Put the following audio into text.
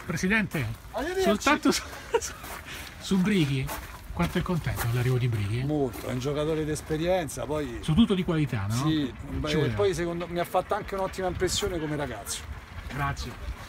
Presidente, soltanto su Brighi, quanto è contento dell'arrivo di Brighi? Molto, è un giocatore di esperienza, poi Su tutto di qualità, no? sì, poi secondo me mi ha fatto anche un'ottima impressione come ragazzo. Grazie.